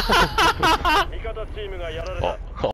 味方チームがやられた。